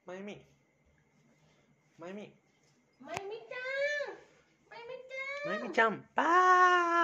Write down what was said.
まゆみまゆみまゆみちゃん、まゆみちゃん。 まゆみちゃん、バ